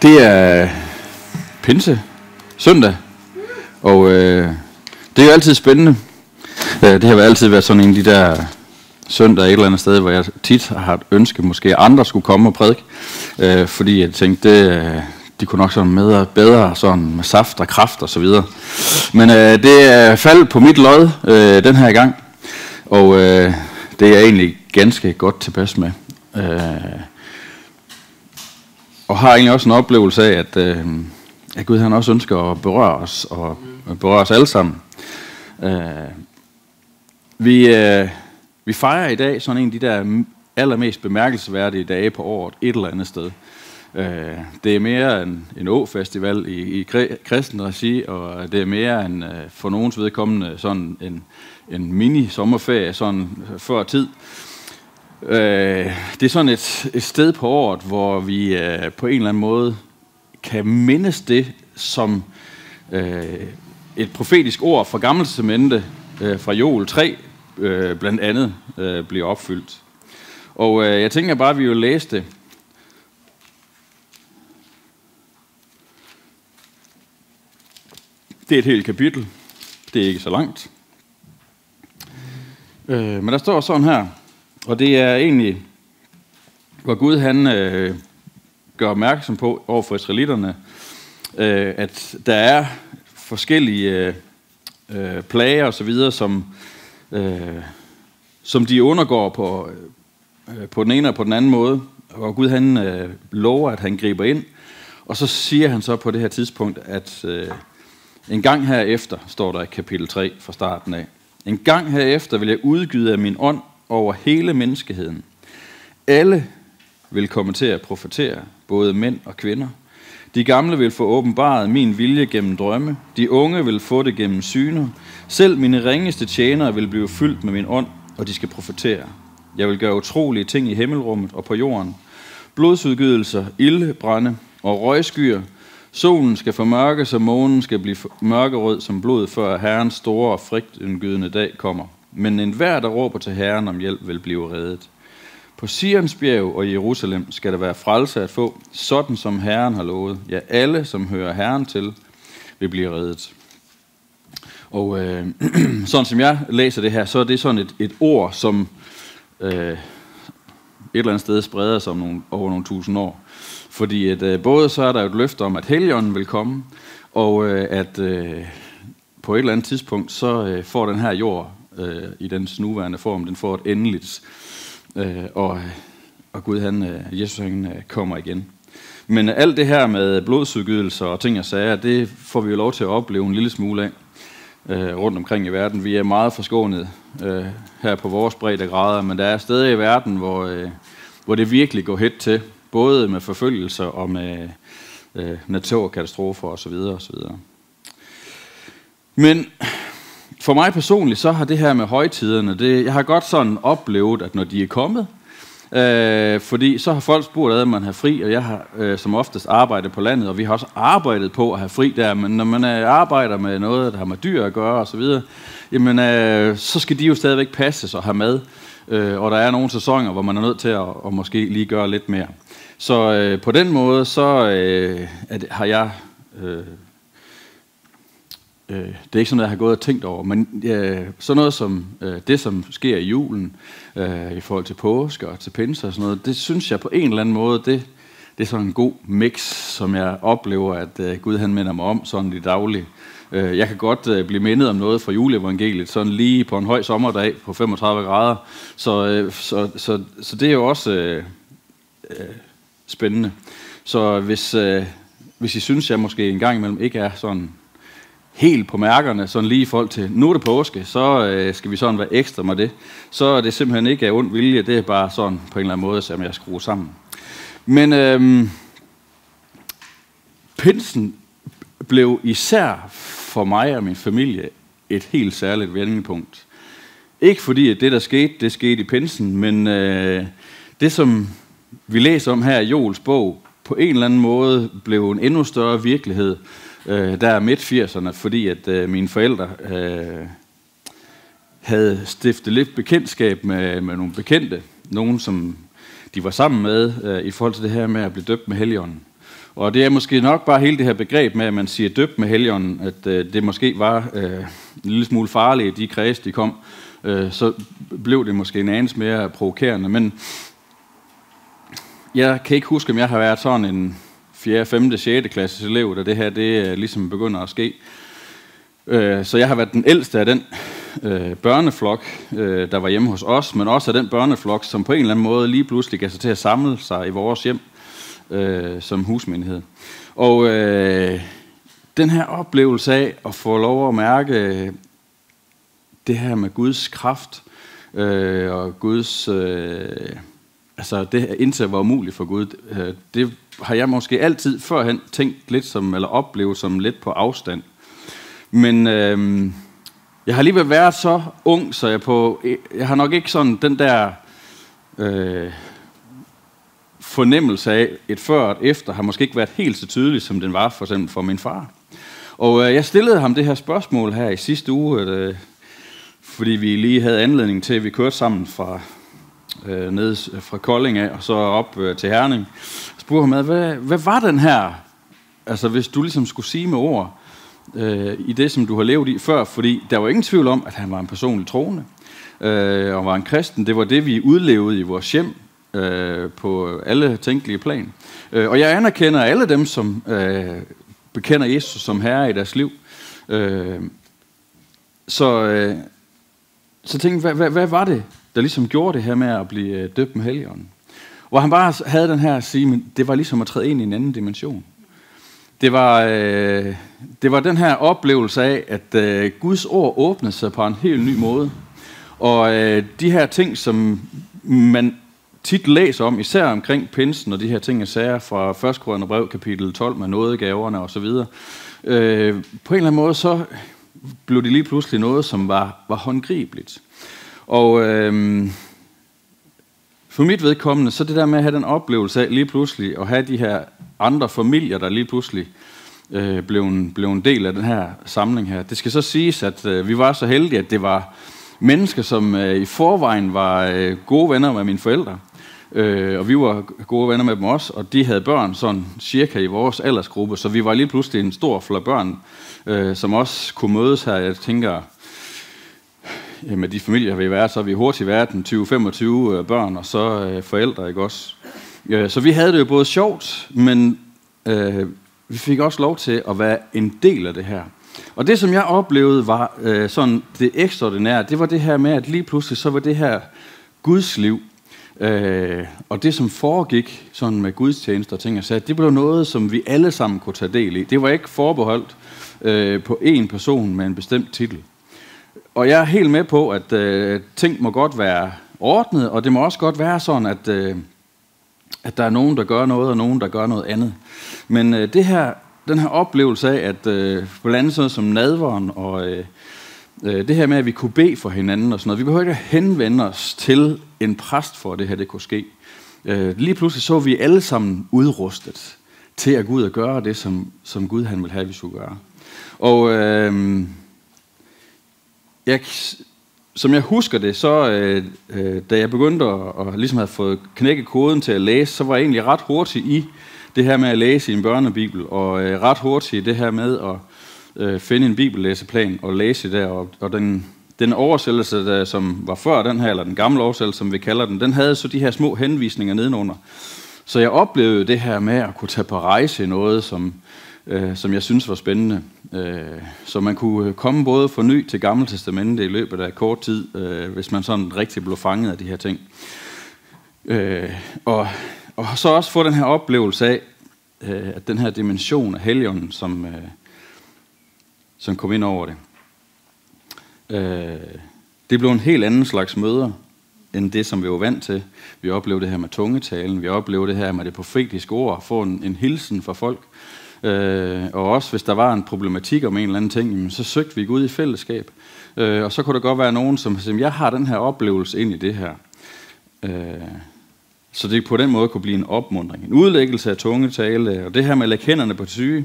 Det er pinse søndag, og det er jo altid spændende. Det har altid været sådan en af de der søndag et eller andet sted, hvor jeg tit har haft ønske, måske andre skulle komme og prædike, fordi jeg tænkte, de kunne nok sådan med bedre sådan med saft og kraft og så videre. Men det faldt på mit lod den her gang, og det er jeg egentlig ganske godt tilpas med. Og har egentlig også en oplevelse af, at Gud han også ønsker at berøre os, og berøre os alle sammen. Vi fejrer i dag sådan en af de der allermest bemærkelsesværdige dage på året et eller andet sted. Det er mere en åfestival i kristen regi, og det er mere end for nogens vedkommende sådan en mini-sommerferie sådan før tid. Det er sådan et sted på året, hvor vi på en eller anden måde kan mindes det som et profetisk ord fra Gamle Testamente, fra Joel 3 blandt andet bliver opfyldt. Og jeg tænker bare, at vi vil læse det. Det er et helt kapitel. Det er ikke så langt. Men der står sådan her, og det er egentlig, hvor Gud han gør opmærksom på over for israelitterne, at der er forskellige plager og så videre, som de undergår på den ene og på den anden måde, og Gud han lover, at han griber ind, og så siger han så på det her tidspunkt, at en gang herefter, står der i kapitel 3 fra starten af, en gang herefter vil jeg udgyde af min ånd over hele menneskeheden. Alle vil komme til at profetere, både mænd og kvinder. De gamle vil få åbenbaret min vilje gennem drømme. De unge vil få det gennem syner. Selv mine ringeste tjenere vil blive fyldt med min ånd, og de skal profetere. Jeg vil gøre utrolige ting i himmelrummet og på jorden. Blodsudgydelser, ildebrænde og røgskyer. Solen skal formørkes, og månen skal blive mørkerød som blod, før Herrens store og frygtindgydende dag kommer. Men enhver, der råber til Herren om hjælp, vil blive reddet. På Sions bjerg og Jerusalem skal der være frelse at få, sådan som Herren har lovet. Ja, alle, som hører Herren til, vil blive reddet. Og sådan som jeg læser det her, så er det sådan et ord, som et eller andet sted spreder sig over nogle tusind år. Fordi at både så er der et løfte om, at Helligånden vil komme, og at på et eller andet tidspunkt, så får den her jord i dens nuværende form, den får et endeligt, og Gud Jesus han kommer igen. Men alt det her med blodsudgydelser og ting og sager, det får vi jo lov til at opleve en lille smule af rundt omkring i verden. Vi er meget forskånet her på vores breddegrader, men der er steder i verden, hvor det virkelig går hedt til, både med forfølgelser og med naturkatastrofer osv. osv. Men for mig personligt, så har det her med højtiderne, jeg har godt sådan oplevet, at når de er kommet, fordi så har folk spurgt, at man har fri, og jeg har som oftest arbejdet på landet, og vi har også arbejdet på at have fri der, men når man arbejder med noget, der har med dyr at gøre osv., jamen så skal de jo stadigvæk passes og have mad, og der er nogle sæsoner, hvor man er nødt til at måske lige gøre lidt mere. Så på den måde, så har jeg... det er ikke sådan noget, jeg har gået og tænkt over, men sådan noget som det, som sker i julen, i forhold til påske og til pinse og sådan noget, det synes jeg på en eller anden måde, det er sådan en god mix, som jeg oplever, at Gud han minder mig om sådan i daglig. Jeg kan godt blive mindet om noget fra juleevangeliet, sådan lige på en høj sommerdag på 35 grader, så det er jo også spændende. Så hvis I synes, jeg måske en gang imellem ikke er sådan helt på mærkerne, sådan lige i forhold til, nu er det påske, så skal vi sådan være ekstra med det. Så er det simpelthen ikke af ond vilje, det er bare sådan på en eller anden måde, som jeg skruer sammen. Men pinsen blev især for mig og min familie et helt særligt vendepunkt. Ikke fordi, at det der skete, det skete i pinsen, men det som vi læser om her i Joels bog, på en eller anden måde blev en endnu større virkelighed, der er midt-80'erne, fordi at mine forældre havde stiftet lidt bekendtskab med nogle bekendte, nogen som de var sammen med i forhold til det her med at blive døbt med Helligånden. Og det er måske nok bare hele det her begreb med, at man siger døbt med Helligånden, at det måske var en lille smule farligt, de kreds, de kom. Så blev det måske en anelse mere provokerende. Men jeg kan ikke huske, om jeg har været sådan en 4., 5., 6. klasses elev, da det her det ligesom begynder at ske. Så jeg har været den ældste af den børneflok, der var hjemme hos os, men også af den børneflok, som på en eller anden måde lige pludselig gav sig til at samle sig i vores hjem som husmenighed. Og den her oplevelse af at få lov at mærke det her med Guds kraft og Guds... altså det her indtil var umuligt for Gud, det har jeg måske altid førhen tænkt lidt som, eller oplevet som lidt på afstand. Men jeg har alligevel været så ung, så jeg har nok ikke sådan den der fornemmelse af et før og et efter, har måske ikke været helt så tydeligt, som den var for eksempel for min far. Og jeg stillede ham det her spørgsmål her i sidste uge, fordi vi lige havde anledning til, at vi kørte sammen fra ned fra Kolding af, og så op til Herning. Jeg spurgte ham, hvad var den her, altså hvis du ligesom skulle sige med ord, i det, som du har levet i før, fordi der var ingen tvivl om, at han var en personlig troende, og var en kristen. Det var det, vi udlevede i vores hjem, på alle tænkelige plan. Og jeg anerkender alle dem, som bekender Jesus som herre i deres liv. Så tænkte jeg, hvad var det, der ligesom gjorde det her med at blive døbt med Helligånden? Hvor han bare havde den her at sige, men det var ligesom at træde ind i en anden dimension. Det var den her oplevelse af, at Guds ord åbnede sig på en helt ny måde. Og de her ting, som man tit læser om, især omkring pinsen og de her ting, sager fra 1. Korintherbrev kapitel 12 med nådegaverne og så videre, på en eller anden måde, så blev det lige pludselig noget, som var håndgribeligt. Og for mit vedkommende, så det der med at have den oplevelse af lige pludselig at have de her andre familier, der lige pludselig blev en del af den her samling her. Det skal så siges, at vi var så heldige, at det var mennesker, som i forvejen var gode venner med mine forældre. Og vi var gode venner med dem også, og de havde børn sådan cirka i vores aldersgruppe, så vi var lige pludselig en stor flok børn, som også kunne mødes her. Jeg tænker, med de familier, vi har været, så har vi hurtigt været 20-25 børn, og så forældre, ikke også? Så vi havde det jo både sjovt, men vi fik også lov til at være en del af det her. Og det, som jeg oplevede, var sådan det ekstraordinære, det var det her med, at lige pludselig, så var det her Guds liv, og det, som foregik sådan med gudstjenester og ting, og sagde, det blev noget, som vi alle sammen kunne tage del i. Det var ikke forbeholdt på én person med en bestemt titel. Og jeg er helt med på, at ting må godt være ordnet, og det må også godt være sådan, at der er nogen, der gør noget, og nogen, der gør noget andet. Men den her oplevelse af, at blandt andet sådan som nadveren, og det her med, at vi kunne bede for hinanden og sådan noget, vi behøver ikke at henvende os til en præst for, at det her det kunne ske. Lige pludselig så vi alle sammen udrustet til at gå ud og gøre det, som Gud han ville have, vi skulle gøre. Og som jeg husker det, så da jeg begyndte at ligesom have fået knækket koden til at læse, så var jeg egentlig ret hurtig i det her med at læse i en børnebibel, og ret hurtig i det her med at finde en bibellæseplan og læse der. Og den oversættelse, der, som var før den her, eller den gamle oversættelse, som vi kalder den havde så de her små henvisninger nedenunder. Så jeg oplevede det her med at kunne tage på rejse i noget, som jeg synes var spændende. Så man kunne komme både fra Ny til Gamle Testamente i løbet af kort tid, hvis man sådan rigtig blev fanget af de her ting. Og så også få den her oplevelse af, at den her dimension af Helligånden, som kom ind over det. Det blev en helt anden slags møder, end det, som vi var vant til. Vi oplevede det her med tungetalen, vi oplevede det her med det profetiske ord, få en hilsen fra folk. Og også hvis der var en problematik om en eller anden ting, så søgte vi Gud i fællesskab. Og så kunne der godt være nogen, som siger, jeg har den her oplevelse ind i det her. Så det på den måde kunne blive en opmuntring. En udlæggelse af tungetale, og det her med at lægge hænderne på syge.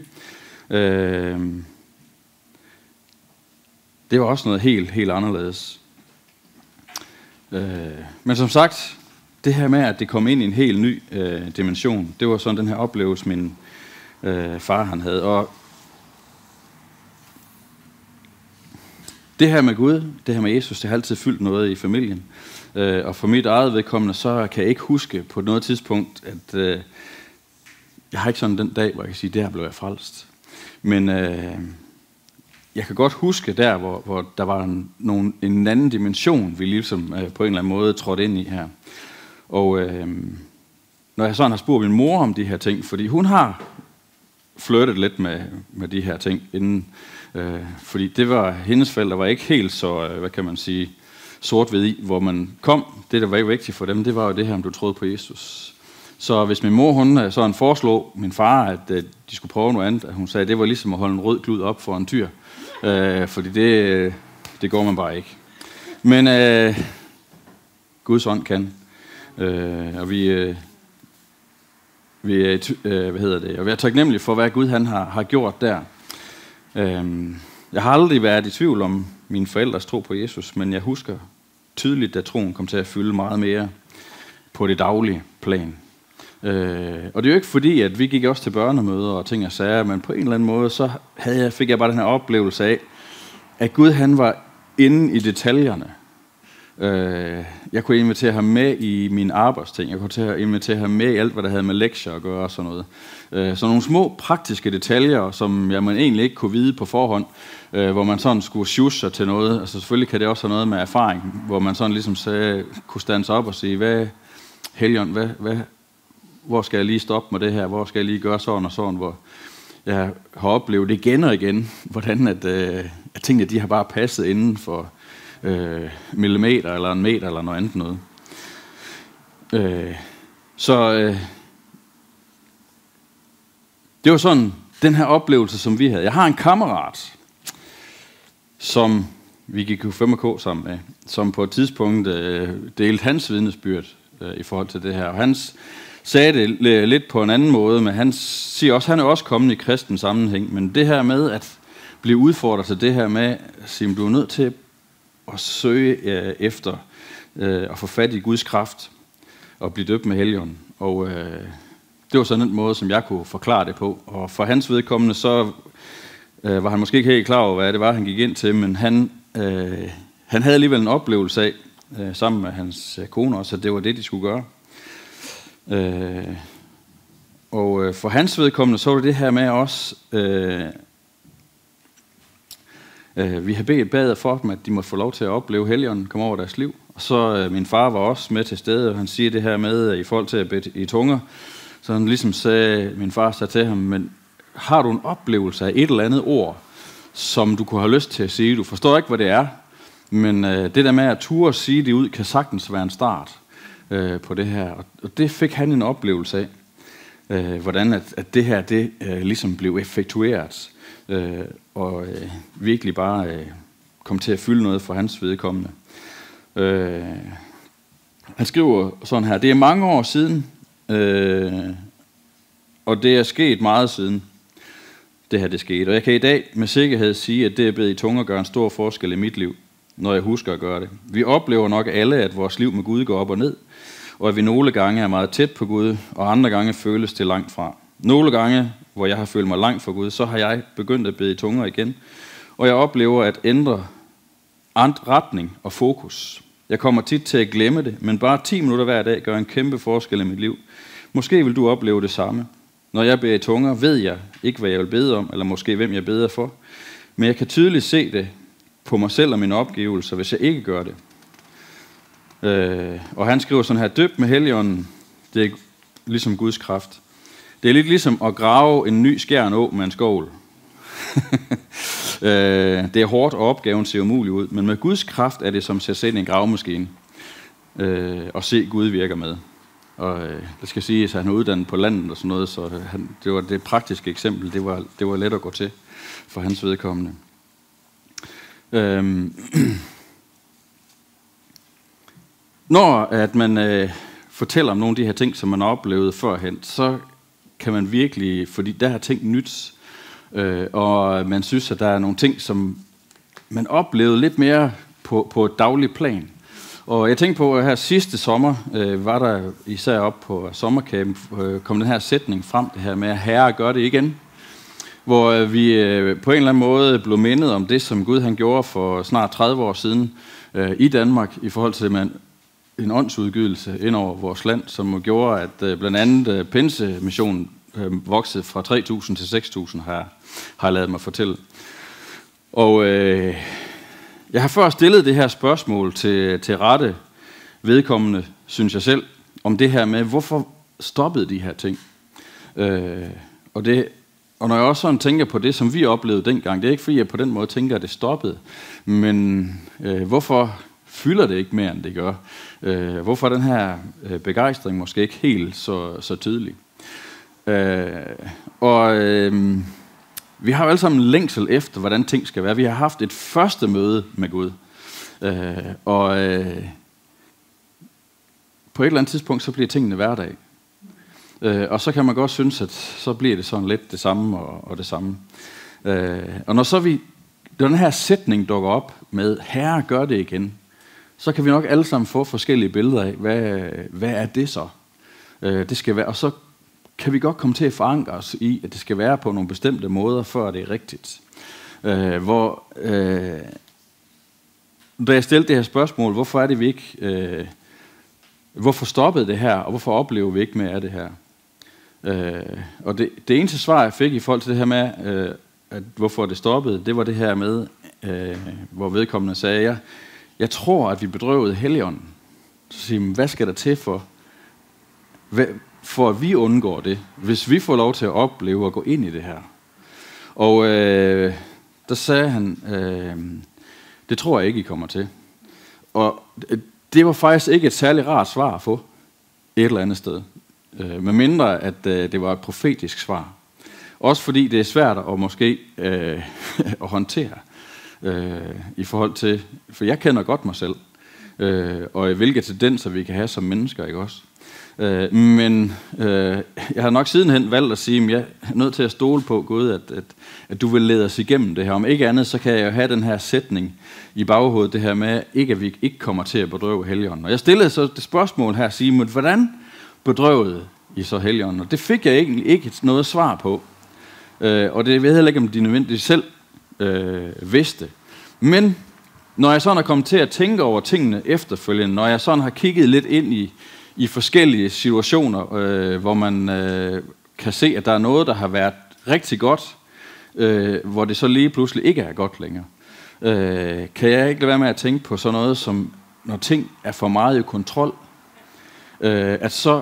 Det var også noget helt, helt anderledes. Men som sagt, det her med, at det kom ind i en helt ny dimension, det var sådan den her oplevelse, far han havde. Og det her med Gud, det her med Jesus, det har altid fyldt noget i familien. Og for mit eget vedkommende, så kan jeg ikke huske på noget tidspunkt, at jeg har ikke sådan den dag, hvor jeg kan sige, der blev jeg frelst. Men jeg kan godt huske der, hvor der var en anden dimension, vi ligesom på en eller anden måde trådte ind i her. Og når jeg sådan har spurgt min mor om de her ting, fordi hun har flirtet lidt med de her ting inden, fordi det var, hendes forældre var ikke helt så, hvad kan man sige, sort-hvid i, hvor man kom. Det, der var vigtigt for dem, det var jo det her, om du troede på Jesus. Så hvis min mor, hun sådan foreslog min far, at de skulle prøve noget andet, at hun sagde, at det var ligesom at holde en rød klud op for en tyr. Fordi det går man bare ikke. Men Guds ånd kan. Og vi er taknemmelige for, hvad Gud han har gjort der. Jeg har aldrig været i tvivl om mine forældres tro på Jesus, men jeg husker tydeligt, at troen kom til at fylde meget mere på det daglige plan. Og det er jo ikke fordi, at vi gik også til børnemøder og ting og sager, men på en eller anden måde, så fik jeg bare den her oplevelse af, at Gud han var inde i detaljerne. Jeg kunne invitere ham med i mine arbejdsting. Jeg kunne invitere ham med i alt, hvad der havde med lektier at gøre og sådan noget. Så nogle små praktiske detaljer, som jeg egentlig ikke kunne vide på forhånd, hvor man sådan skulle sjuse sig til noget. Altså selvfølgelig kan det også have noget med erfaring, hvor man sådan ligesom kunne stande sig op og sige, hvad Helligånd, hvor skal jeg lige stoppe med det her? Hvor skal jeg lige gøre sådan og sådan? Hvor jeg har oplevet igen og igen, hvordan at tingene de har bare passet inden for millimeter eller en meter eller noget andet noget. Det var sådan den her oplevelse, som vi havde. Jeg har en kammerat, som vi gik jo 5K sammen med, som på et tidspunkt delte hans vidnesbyrd i forhold til det her. Og han sagde det lidt på en anden måde, men han siger også, han er også kommet i kristen sammenhæng, men det her med at blive udfordret til det her med at sige, du er nødt til at søge efter at få fat i Guds kraft og blive døbt med Helligånden. Og det var sådan en måde, som jeg kunne forklare det på. Og for hans vedkommende, så var han måske ikke helt klar over, hvad det var, han gik ind til, men han havde alligevel en oplevelse af, sammen med hans kone også, at det var det, de skulle gøre. Og for hans vedkommende, så var det her med os, vi har bedt for dem, at de måtte få lov til at opleve Helligånden komme over deres liv. Og så min far var også med til stede, og han siger det her med, i forhold til at bede i tunger, så han ligesom sagde, min far sagde til ham, men har du en oplevelse af et eller andet ord, som du kunne have lyst til at sige? Du forstår ikke, hvad det er, men det der med at ture og sige det ud, kan sagtens være en start på det her. Og det fik han en oplevelse af, hvordan at det her, det ligesom blev effektueret, og virkelig bare kom til at fylde noget for hans vedkommende. Han skriver sådan her, det er mange år siden, og det er sket meget siden, det her det skete. Og jeg kan i dag med sikkerhed sige, at det at bede i tunger gør en stor forskel i mit liv, når jeg husker at gøre det. Vi oplever nok alle, at vores liv med Gud går op og ned, og at vi nogle gange er meget tæt på Gud, og andre gange føles det langt fra. Nogle gange, hvor jeg har følt mig langt fra Gud, så har jeg begyndt at bede i tunger igen, og jeg oplever at ændre retning og fokus. Jeg kommer tit til at glemme det, men bare 10 minutter hver dag gør en kæmpe forskel i mit liv. Måske vil du opleve det samme. Når jeg beder i tunger, ved jeg ikke, hvad jeg vil bede om, eller måske hvem jeg beder for, men jeg kan tydeligt se det på mig selv og mine opgivelser, hvis jeg ikke gør det. Og han skriver sådan her, døbt med Helligånden, det er ligesom Guds kraft. Det er lidt ligesom at grave en ny skjern å med en skovl. Det er hårdt, og opgaven ser umulig ud, men med Guds kraft er det som at sætte ind i en gravemaskine og se Gud virker med. Og det skal siges, at han er uddannet på landet og sådan noget, så det var det praktiske eksempel, det var let at gå til for hans vedkommende. Når at man fortæller om nogle af de her ting, som man har oplevet førhen, så kan man virkelig, fordi der er ting nyt, og man synes, at der er nogle ting, som man oplevede lidt mere på et dagligt plan. Og jeg tænkte på, at her sidste sommer var der især op på sommercamp, kom den her sætning frem, det her med, at Herre gør det igen. Hvor vi på en eller anden måde blev mindet om det, som Gud han gjorde for snart 30 år siden i Danmark, i forhold til en åndsudgydelse ind over vores land, som gjorde, at blandt andet Pinsemissionen voksede fra 3.000 til 6.000, har jeg ladet mig fortælle. Og jeg har før stillet det her spørgsmål til rette vedkommende, synes jeg selv, om det her med, hvorfor stoppede de her ting? Og når jeg også sådan tænker på det, som vi oplevede dengang, det er ikke fordi, jeg på den måde tænker, at det stoppede, men hvorfor fylder det ikke mere, end det gør? Hvorfor er den her begejstring måske ikke helt så tydelig? Vi har jo alle sammen længsel efter, hvordan ting skal være. Vi har haft et første møde med Gud. På et eller andet tidspunkt, så bliver tingene hverdag. Og så kan man godt synes, at så bliver det sådan lidt det samme og det samme. Og når så den her sætning dukker op med, Herre gør det igen, så kan vi nok alle sammen få forskellige billeder af, hvad er det så? Det skal være, og så kan vi godt komme til at forankre os i, at det skal være på nogle bestemte måder, før det er rigtigt. Da jeg stillede det her spørgsmål, hvorfor er det vi ikke, hvorfor stoppede det her, og hvorfor oplever vi ikke mere af det her? Og det eneste svar, jeg fik i forhold til det her med, at hvorfor det stoppede, det var det her med, hvor vedkommende sagde, jeg tror, at vi bedrøvede Helligånden. Så siger man, hvad skal der til for at vi undgår det, hvis vi får lov til at opleve og gå ind i det her? Og der sagde han, det tror jeg ikke, I kommer til. Og det var faktisk ikke et særligt rart svar at få et eller andet sted. Med mindre, at det var et profetisk svar. Også fordi det er svært at måske at håndtere i forhold til, for jeg kender godt mig selv, og hvilke tendenser vi kan have som mennesker, ikke også? Men jeg har nok sidenhen valgt at sige, at jeg er nødt til at stole på Gud, at du vil lede os igennem det her. Om ikke andet, så kan jeg jo have den her sætning i baghovedet, det her med, at vi ikke kommer til at bedrøve Helligånden. Og jeg stillede så det spørgsmål her, Simon, hvordan bedrøvede I så Helligånden? Og det fik jeg egentlig ikke noget svar på. Og det ved jeg heller ikke, om de nødvendigvis selv vidste. Men når jeg sådan er kommet til at tænke over tingene efterfølgende, når jeg sådan har kigget lidt ind i forskellige situationer, hvor man kan se, at der er noget, der har været rigtig godt, hvor det så lige pludselig ikke er godt længere, kan jeg ikke lade være med at tænke på sådan noget som, når ting er for meget i kontrol, at så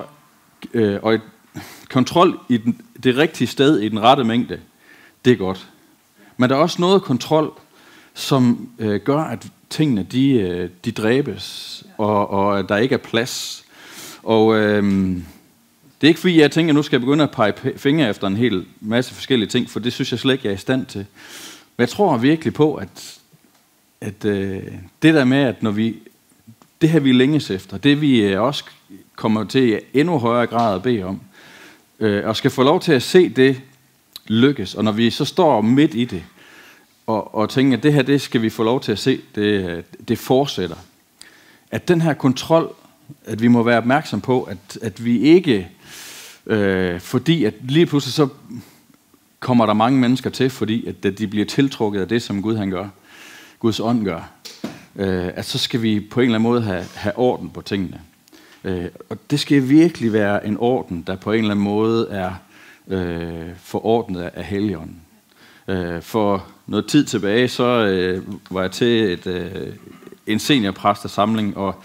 kontrol i det rigtige sted, i den rette mængde, det er godt. Men der er også noget kontrol, som gør, at tingene de dræbes, og der ikke er plads. Og det er ikke fordi, jeg tænker, at nu skal jeg begynde at pege fingre efter en hel masse forskellige ting, for det synes jeg slet ikke, jeg er i stand til. Men jeg tror virkelig på, at det der med, at når det her vi længes efter, det vi også kommer til i endnu højere grad at bede om, og skal få lov til at se det lykkes, og når vi så står midt i det, og tænker, at det her, det skal vi få lov til at se, det fortsætter. At den her kontrol, at vi må være opmærksom på, at vi ikke, fordi at lige pludselig så kommer der mange mennesker til, fordi at de bliver tiltrukket af det, som Gud han gør, Guds ånd gør, at så skal vi på en eller anden måde have orden på tingene. Og det skal virkelig være en orden, der på en eller anden måde er forordnet af Helligånden. For noget tid tilbage, så var jeg til en seniorpræstersamling, og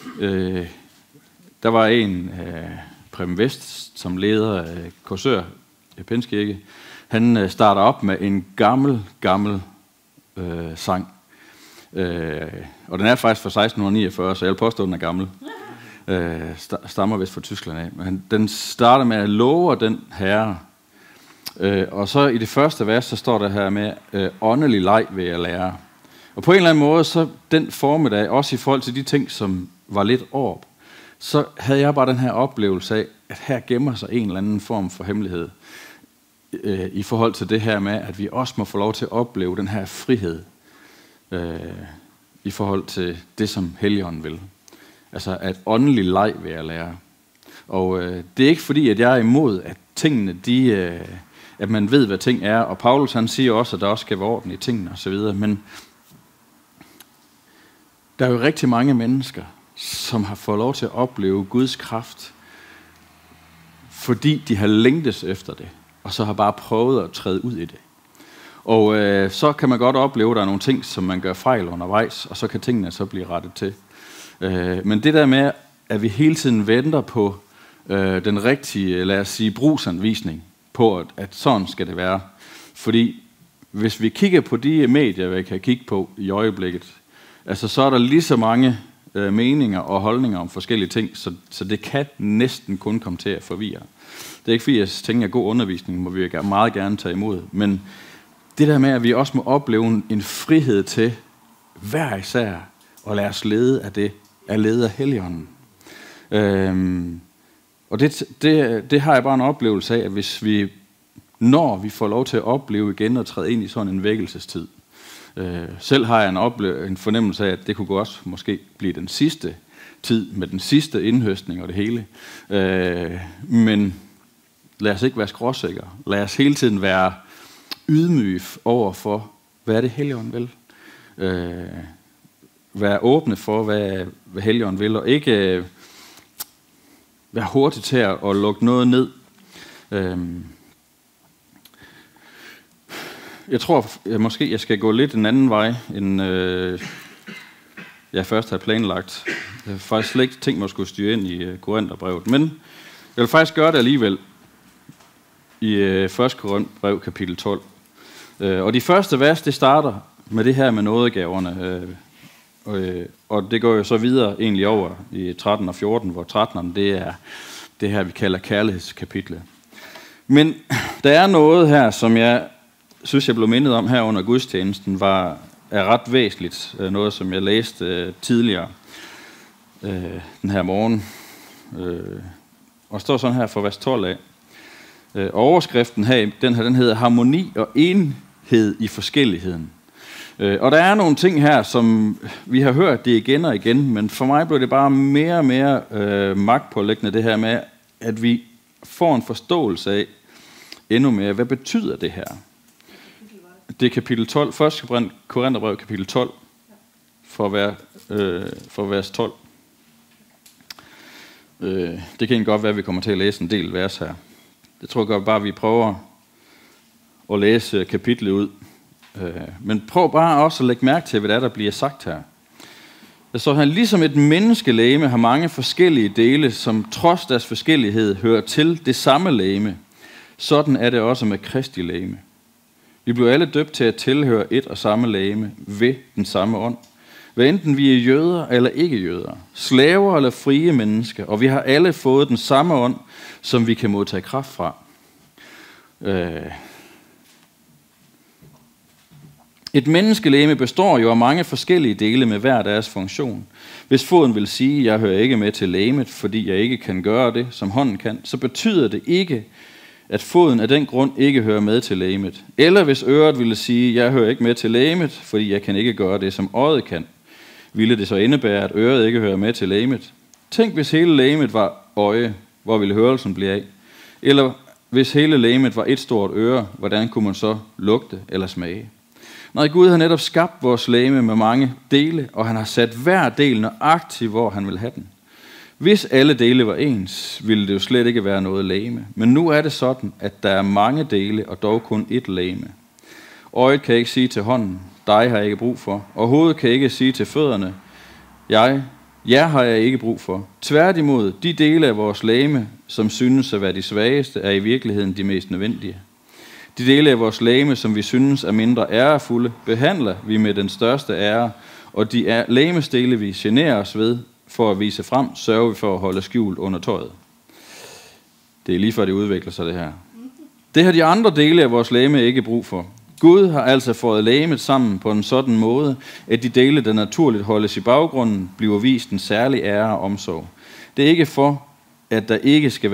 der var en, Preben Vest, som leder Korsør Pinsekirke. Han starter op med en gammel sang. Og den er faktisk fra 1649, så jeg vil påstå, at den er gammel. Stammer vist fra Tyskland af. Men den starter med at love den herre. Og så i det første vers, så står der her med, åndelig leg vil jeg lære. Og på en eller anden måde, så den formiddag, også i forhold til de ting, som var lidt op, så havde jeg bare den her oplevelse af, at her gemmer sig en eller anden form for hemmelighed. I forhold til det her med, at vi også må få lov til at opleve den her frihed. I forhold til det, som Helligånden vil. Altså at åndelig leg vil jeg lære. Og det er ikke fordi, at jeg er imod, at tingene, at man ved, hvad ting er. Og Paulus han siger også, at der også skal være orden i tingene osv. Men der er jo rigtig mange mennesker, som har fået lov til at opleve Guds kraft, fordi de har længtes efter det, og så har bare prøvet at træde ud i det. Og så kan man godt opleve, at der er nogle ting, som man gør fejl undervejs, og så kan tingene så blive rettet til. Men det der med, at vi hele tiden venter på den rigtige, lad os sige, brugsanvisning på, at sådan skal det være. Fordi hvis vi kigger på de medier, vi kan kigge på i øjeblikket, altså så er der lige så mange meninger og holdninger om forskellige ting, så det kan næsten kun komme til at forvirre. Det er ikke fordi, jeg tænker, at god undervisning må vi meget gerne tage imod, men det der med, at vi også må opleve en frihed til hver især og lade os lede af det, at lede af Helligånden. Og det har jeg bare en oplevelse af, at hvis når vi får lov til at opleve igen og træde ind i sådan en vækkelsestid. Selv har jeg en fornemmelse af, at det kunne også måske blive den sidste tid med den sidste indhøstning og det hele. Men lad os ikke være skråsikre. Lad os hele tiden være ydmyge over for, hvad er det Helligånden vil. Være åbne for, hvad Helligånden vil, og ikke være hurtigt til at lukke noget ned. Jeg tror, måske jeg skal gå lidt en anden vej, end jeg først havde planlagt. Jeg har faktisk slet ikke tænkt mig at skulle styre ind i Korintherbrevet, men jeg vil faktisk gøre det alligevel i 1. Korintherbrev kapitel 12. Og de første vers, det starter med det her med nådegaverne, og det går jo så videre egentlig over i 13 og 14, hvor 13'eren, det er det her, vi kalder kærlighedskapitlet. Men der er noget her, som jeg synes, jeg blev mindet om her under gudstjenesten, er ret væsentligt. Noget, som jeg læste tidligere den her morgen. Og står sådan her fra vers 12 af. Overskriften her, den hedder harmoni og enhed i forskelligheden. Og der er nogle ting her, som vi har hørt det igen og igen, men for mig blev det bare mere og mere magtpålæggende det her med, at vi får en forståelse af endnu mere, hvad betyder det her? Det er kapitel 12, 1. Korintherbrev kapitel 12, for vers 12. Det kan egentlig godt være, at vi kommer til at læse en del vers her. Det tror jeg godt bare, at vi prøver at læse kapitlet ud. Men prøv bare også at lægge mærke til, hvad der bliver sagt her. Der står her, ligesom et menneskelegeme har mange forskellige dele, som trods deres forskellighed hører til det samme legeme. Sådan er det også med Kristi legeme. Vi bliver alle døbt til at tilhøre et og samme legeme ved den samme ånd. Hvad enten vi er jøder eller ikke jøder, slaver eller frie mennesker, og vi har alle fået den samme ånd, som vi kan modtage kraft fra. Et menneskelegeme består jo af mange forskellige dele med hver deres funktion. Hvis foden vil sige, at jeg hører ikke med til legemet, fordi jeg ikke kan gøre det, som hånden kan, så betyder det ikke, at foden af den grund ikke hører med til legemet. Eller hvis øret ville sige, at jeg hører ikke med til legemet, fordi jeg kan ikke gøre det, som øjet kan, ville det så indebære, at øret ikke hører med til legemet. Tænk, hvis hele legemet var øje, hvor ville hørelsen blive af? Eller hvis hele legemet var et stort øre, hvordan kunne man så lugte eller smage? Nej, Gud har netop skabt vores legeme med mange dele, og han har sat hver del nøjagtigt, hvor han vil have den. Hvis alle dele var ens, ville det jo slet ikke være noget legeme. Men nu er det sådan, at der er mange dele, og dog kun ét legeme. Øjet kan ikke sige til hånden, dig har jeg ikke brug for. Og hovedet kan ikke sige til fødderne, jer har jeg ikke brug for. Tværtimod, de dele af vores legeme, som synes at være de svageste, er i virkeligheden de mest nødvendige. De dele af vores legeme, som vi synes er mindre ærefulde, behandler vi med den største ære, og de legemsdele, vi generer os ved for at vise frem, sørger vi for at holde skjult under tøjet. Det er lige før det udvikler sig det her. Det har de andre dele af vores legeme ikke brug for. Gud har altså fået legemet sammen på en sådan måde, at de dele, der naturligt holdes i baggrunden, bliver vist en særlig ære og omsorg. Det er ikke for, at der ikke skal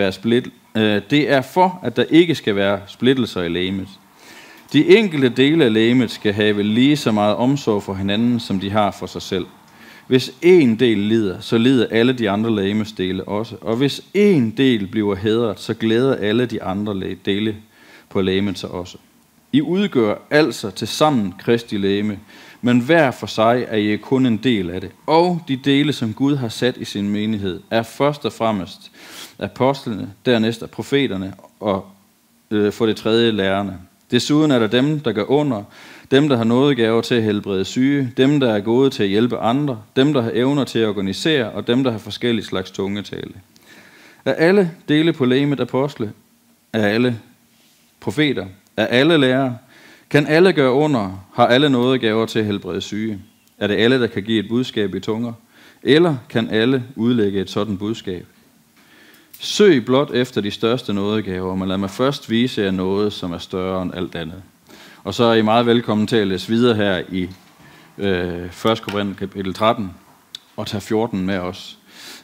være splittelser i legemet. De enkelte dele af legemet skal have lige så meget omsorg for hinanden, som de har for sig selv. Hvis en del lider, så lider alle de andre legemes dele også. Og hvis en del bliver hædret, så glæder alle de andre dele på legemet sig også. I udgør altså til sammen Kristi legeme, men hver for sig er I kun en del af det. Og de dele, som Gud har sat i sin menighed, er først og fremmest apostlene, dernæst er profeterne, og for det tredje lærerne. Desuden er der dem, der gør under, dem, der har nådegaver til at helbrede syge, dem, der er gode til at hjælpe andre, dem, der har evner til at organisere, og dem, der har forskellige slags tungetale. Er alle dele på legemet apostle? Er alle profeter? Er alle lærere? Kan alle gøre under? Har alle nådegaver til at helbrede syge? Er det alle, der kan give et budskab i tunger? Eller kan alle udlægge et sådan budskab? Søg blot efter de største nådegaver, men lad mig først vise jer noget, som er større end alt andet. Og så er I meget velkommen til at læse videre her i 1. Korinther kapitel 13, og tage 14 med os.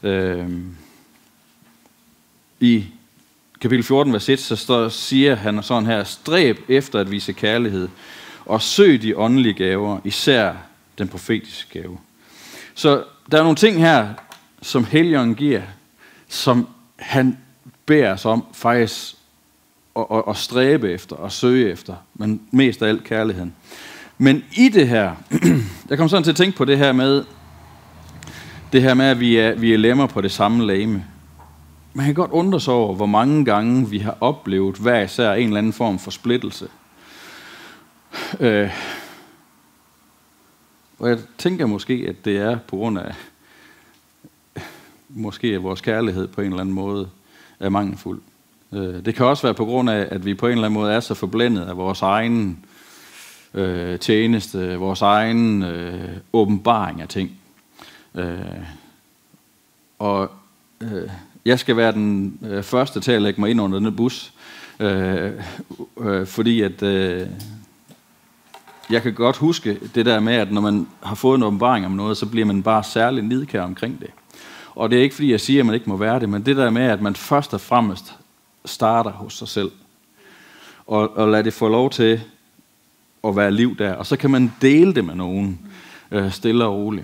I kapitel 14, vers 1, så siger han sådan her: stræb efter at vise kærlighed, og søg de åndelige gaver, især den profetiske gave. Så der er nogle ting her, som Helligånden giver, som han beder os om faktisk at stræbe efter og søge efter, men mest af alt kærligheden. Men i det her, jeg kom sådan til at tænke på det her med, at vi er lemmer på det samme legeme. Man kan godt undre sig over, hvor mange gange vi har oplevet hver især en eller anden form for splittelse. Og jeg tænker måske, at det er på grund af, at vores kærlighed på en eller anden måde er mangelfuld. Det kan også være på grund af, at vi på en eller anden måde er så forblændet af vores egen tjeneste, vores egen åbenbaring af ting. Jeg skal være den første til at lægge mig ind under denne bus, fordi at jeg kan godt huske det der med, at når man har fået en åbenbaring om noget, så bliver man bare særligt nidkær omkring det. Og det er ikke fordi, jeg siger, at man ikke må være det, men det der med, at man først og fremmest starter hos sig selv, og lader det få lov til at være liv der, og så kan man dele det med nogen, stille og roligt.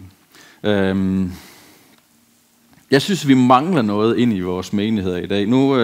Jeg synes, vi mangler noget ind i vores menigheder i dag. Nu,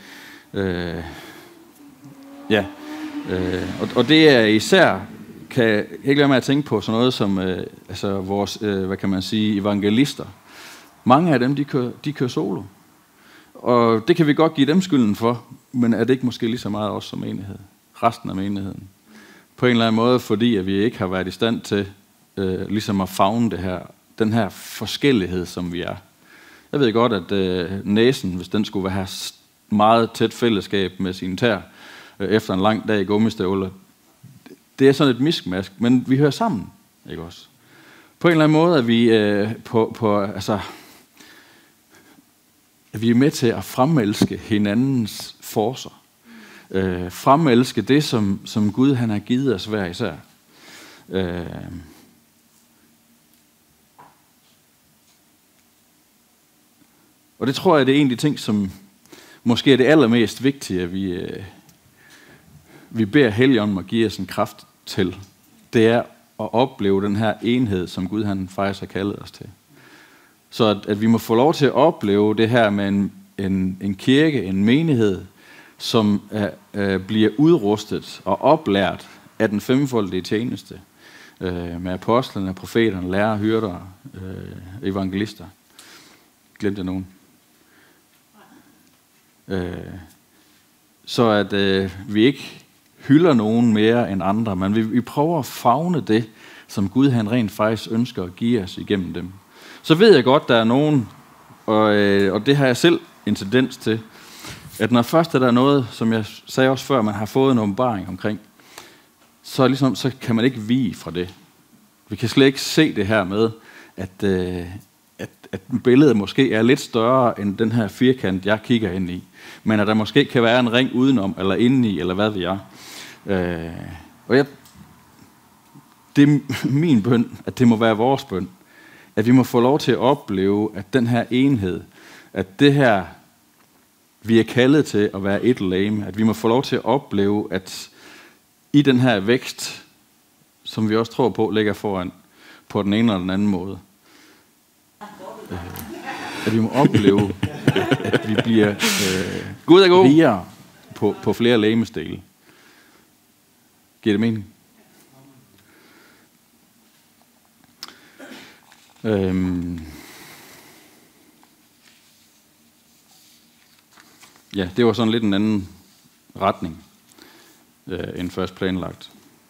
og det er især, kan jeg ikke lade med at tænke på sådan noget som vores, hvad kan man sige, evangelister. Mange af dem, de kører solo. Og det kan vi godt give dem skylden for, men er det ikke måske lige så meget også som menighed? Resten af menigheden. På en eller anden måde, fordi at vi ikke har været i stand til ligesom at favne den her forskellighed, som vi er. Jeg ved godt, at næsen, hvis den skulle have meget tæt fællesskab med sine tær, efter en lang dag i gummistøvler, det er sådan et miskmask, men vi hører sammen, ikke også? På en eller anden måde er vi at vi er med til at fremelske hinandens forcer. Fremelske det, som Gud han har givet os hver især. Og det tror jeg, det er en af de ting, som måske er det allermest vigtige, at vi beder Helligånden at give os en kraft til. Det er at opleve den her enhed, som Gud han faktisk har kaldet os til. Så at vi må få lov til at opleve det her med en kirke, en menighed, som bliver udrustet og oplært af den femfoldige tjeneste. Med apostlene, profeterne, lærere, hyrder, evangelister. Glemte jeg nogen? Så at vi ikke hylder nogen mere end andre, men vi prøver at favne det, som Gud han rent faktisk ønsker at give os igennem dem. Så ved jeg godt, der er nogen, og det har jeg selv en tendens til, at når først er der noget, som jeg sagde også før, man har fået en åbenbaring omkring, så kan man ikke vige fra det. Vi kan slet ikke se det her med, at billedet måske er lidt større end den her firkant, jeg kigger ind i. Men at der måske kan være en ring udenom, eller indeni, eller hvad ved jeg. Det er min bøn, at det må være vores bøn. At vi må få lov til at opleve, at den her enhed, at det her, vi er kaldet til at være et legeme, at vi må få lov til at opleve, at i den her vækst, som vi også tror på, ligger foran på den ene eller den anden måde, At vi må opleve, at vi bliver Gud er god. Rigere på flere legemsdele. Giver det mening? Ja, det var sådan lidt en anden retning end først planlagt.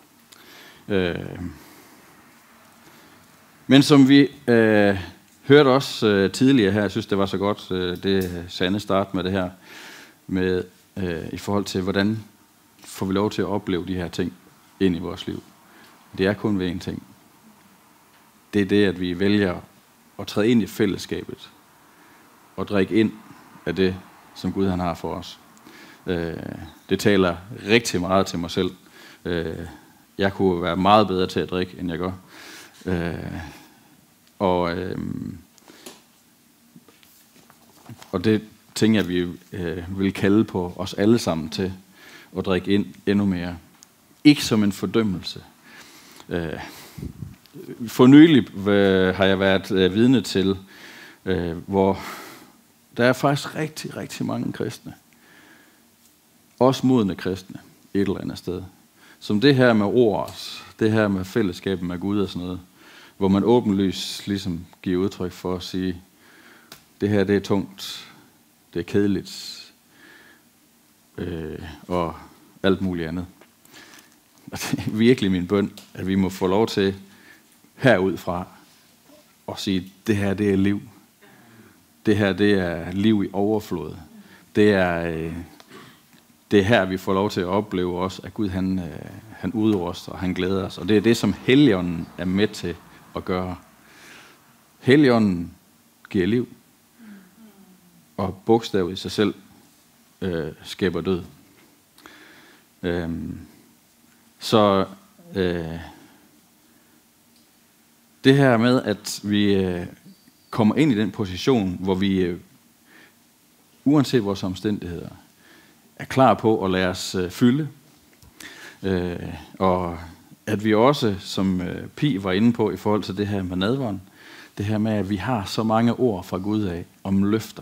Men som vi hørte også tidligere her, jeg synes det var så godt, det Sanne start med det her, med i forhold til hvordan får vi lov til at opleve de her ting ind i vores liv. Det er kun ved en ting. Det er det, at vi vælger at træde ind i fællesskabet og drikke ind af det, som Gud han har for os. Det taler rigtig meget til mig selv. Jeg kunne være meget bedre til at drikke, end jeg gør. Og det tænker jeg, vi vil kalde på os alle sammen til at drikke ind endnu mere. Ikke som en fordømmelse. For nylig har jeg været vidne til, hvor der er faktisk rigtig, rigtig mange kristne. Også modne kristne et eller andet sted. Som det her med ord, det her med fællesskabet med Gud og sådan noget, hvor man åbenlyst ligesom giver udtryk for at sige, det her det er tungt, det er kedeligt, og alt muligt andet. Og det er virkelig min bøn, at vi må få lov til herudfra at sige, det her det er liv. Det her det er liv i overflod. Det er her, vi får lov til at opleve også, at Gud han udruster, og han glæder os. Og det er det, som Helligånden er med til at gøre. Helligånden giver liv, og bogstavet i sig selv skaber død. Det her med, at vi kommer ind i den position, hvor vi, uanset vores omstændigheder, er klar på at lade os fylde. Og at vi også, som Pi var inde på i forhold til det her med nadveren, det her med, at vi har så mange ord fra Gud af om løfter.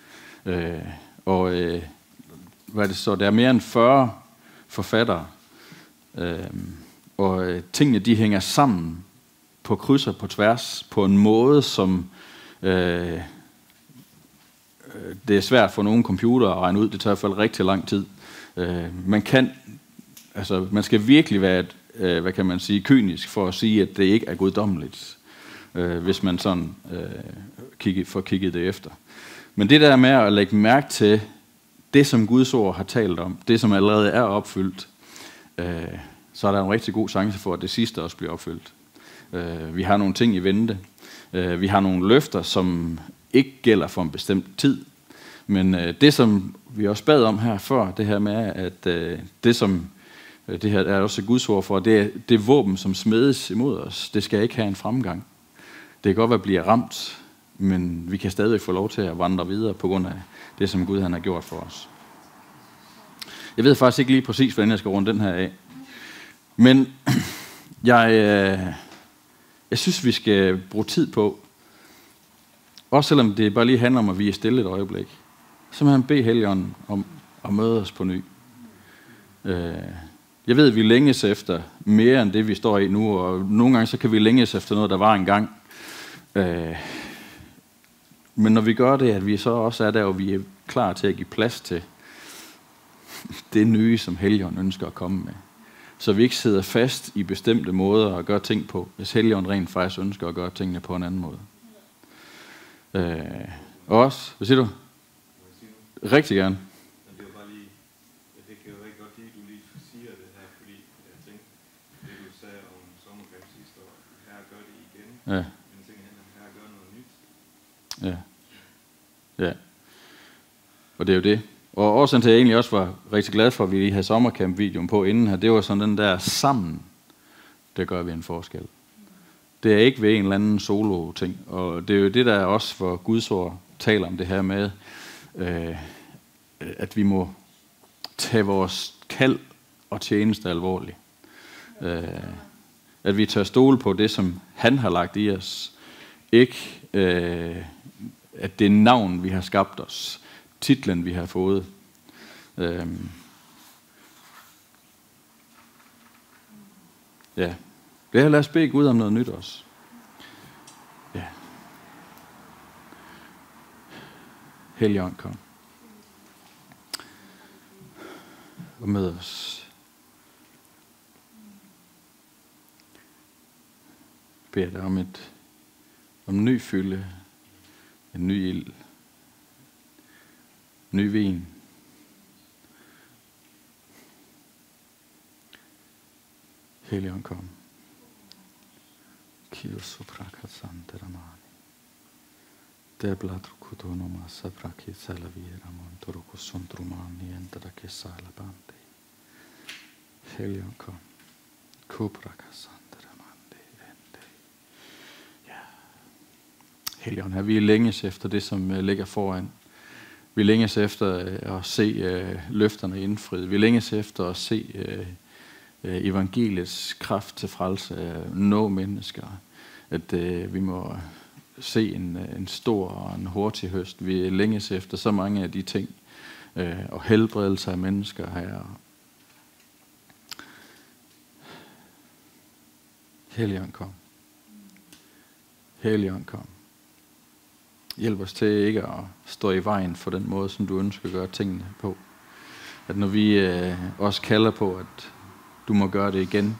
Hvad er det så? Der er mere end 40 forfattere, og tingene de hænger sammen på kryds og på tværs på en måde, som det er svært for nogle computere at regne ud. Det tager i hvert fald rigtig lang tid. Man skal virkelig være hvad kan man sige, kynisk for at sige, at det ikke er guddommeligt, hvis man sådan får kigget det efter. Men det der med at lægge mærke til det, som Guds ord har talt om, det som allerede er opfyldt, så er der en rigtig god chance for, at det sidste også bliver opfyldt. Vi har nogle ting i vente. Vi har nogle løfter, som ikke gælder for en bestemt tid. Men det, som vi også bad om her før, det her med, at det, som det her er også Guds ord for, det våben, som smedes imod os, det skal ikke have en fremgang. Det kan godt være, at blive ramt, men vi kan stadig få lov til at vandre videre på grund af det, som Gud han har gjort for os. Jeg ved faktisk ikke lige præcis, hvordan jeg skal runde den her af. Men jeg synes, vi skal bruge tid på, også selvom det bare lige handler om, at vi er stille et øjeblik, simpelthen bede Helligånden om at møde os på ny. Jeg ved, at vi længes efter mere end det, vi står i nu, og nogle gange så kan vi længes efter noget, der var engang. Men når vi gør det, at vi så også er der, og vi er klar til at give plads til det nye, som Helligånden ønsker at komme med. Så vi ikke sidder fast i bestemte måder at gøre ting på, hvis Helligånden rent faktisk ønsker at gøre tingene på en anden måde. Og også, hvad siger du? Rigtig gerne. Det var bare lige, det kan jo rigtig godt lide, du lige siger det her, fordi jeg tænkte, det du sagde om sommerkamp sidste år, her gør det igen, ja. Men jeg tænker, her gør noget nyt. Ja. Og det er jo det. Og årsagen til, at jeg egentlig også var rigtig glad for, at vi lige havde sommerkamp-videoen på inden her, det var sådan den der sammen, der gør vi en forskel. Det er ikke ved en eller anden solo-ting. Og det er jo det, der også for Guds ord taler om det her med, at vi må tage vores kald og tjeneste alvorligt. At vi tør stole på det, som han har lagt i os, Ikke at det er navn, vi har skabt os. Titlen, vi har fået. Ja. Lad os bede Gud om noget nyt også. Ja. Helligånd, kom. Og mød os. Beder dig om ny fylde, en ny ild, ny vin. Helligånd, kom. Kios oprakasante ramani. Deblat rukutonoma sapraki salavira montoroko sondrumani entada ke salabante. Helligånd, kom. Kuprakasante ramani ente. Ja. Helligånd, her vi længes efter det, som ligger foran. Vi længes efter at se løfterne indfriet. Vi længes efter at se evangeliets kraft til frelse nå mennesker. At vi må se en stor og en hurtig høst. Vi længes efter så mange af de ting. Og helbredelse af mennesker her. Helligånd, kom. Helligånd, kom. Hjælp os til ikke at stå i vejen for den måde, som du ønsker at gøre tingene på. At når vi også kalder på, at du må gøre det igen,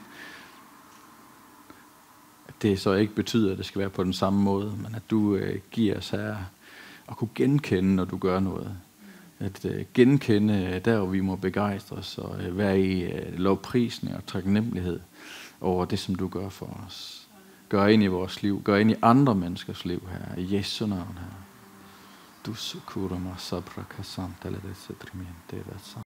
at det så ikke betyder, at det skal være på den samme måde, men at du giver os her at kunne genkende, når du gør noget. At genkende der, hvor vi må begejstre os og være i lovprisning og taknemmelighed over det, som du gør for os. Gør ind i vores liv, gør ind i andre menneskers liv her, i Jesu navn her. Du sukurama sabra kasanta le desetrimiente